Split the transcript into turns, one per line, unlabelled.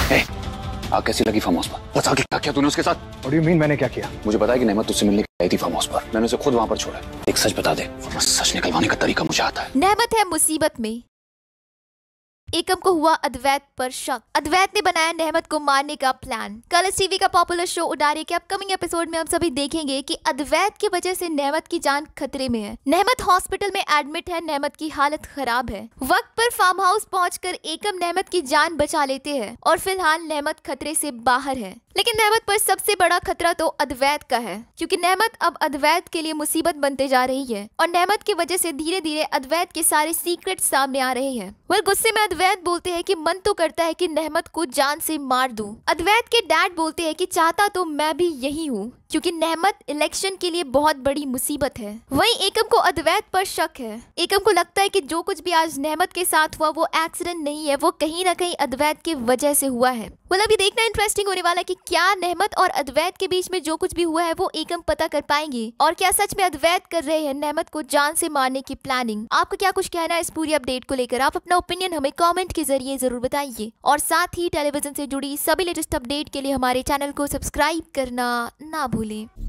आग कैसी लगी फार्म हाउस पर? बता के क्या किया तूने उसके साथ?
What do you mean मैंने क्या किया?
मुझे पता है कि नेमत तुझसे मिलने के आई थी फार्म हाउस पर। मैंने उसे खुद वहां पर छोड़ा। एक सच बता दे, वरना सच निकलवाने का तरीका मुझे आता है।
नेमत है मुसीबत में। एकम को हुआ अद्वैत पर शक। अद्वैत ने बनाया नेमत को मारने का प्लान। कलर्स टीवी का पॉपुलर शो उडारी के अपकमिंग एपिसोड में हम सभी देखेंगे कि अद्वैत की वजह से नेमत की जान खतरे में है। नेमत हॉस्पिटल में एडमिट है। नेमत की हालत खराब है। वक्त पर फार्म हाउस पहुंचकर एकम नेमत की जान बचा लेते हैं और फिलहाल नेमत खतरे से बाहर है। लेकिन नेमत पर सबसे बड़ा खतरा तो अद्वैत का है, क्योंकि नेमत अब अद्वैत के लिए मुसीबत बनते जा रही है और नेमत की वजह से धीरे धीरे अद्वैत के सारे सीक्रेट सामने आ रहे हैं। वह गुस्से में अद्वैत बोलते हैं कि मन तो करता है कि नेमत को जान से मार दूं। अद्वैत के डैड बोलते हैं कि चाहता तो मैं भी यही हूँ, क्योंकि नेमत इलेक्शन के लिए बहुत बड़ी मुसीबत है। वहीं एकम को अद्वैत पर शक है। एकम को लगता है कि जो कुछ भी आज नेमत के साथ हुआ वो एक्सीडेंट नहीं है, वो कहीं ना कहीं अद्वैत की वजह से हुआ है। well, अभी देखना इंटरेस्टिंग होने वाला है कि क्या नेमत और अद्वैत के बीच में जो कुछ भी हुआ है वो एकम पता कर पाएंगे और क्या सच में अद्वैत कर रहे हैं नेमत को जान से मारने की प्लानिंग। आपको क्या कुछ कहना है इस पूरी अपडेट को लेकर? आप अपना ओपिनियन हमें कमेंट के जरिए जरूर बताइए और साथ ही टेलीविजन से जुड़ी सभी लेटेस्ट अपडेट के लिए हमारे चैनल को सब्सक्राइब करना ना भूलें।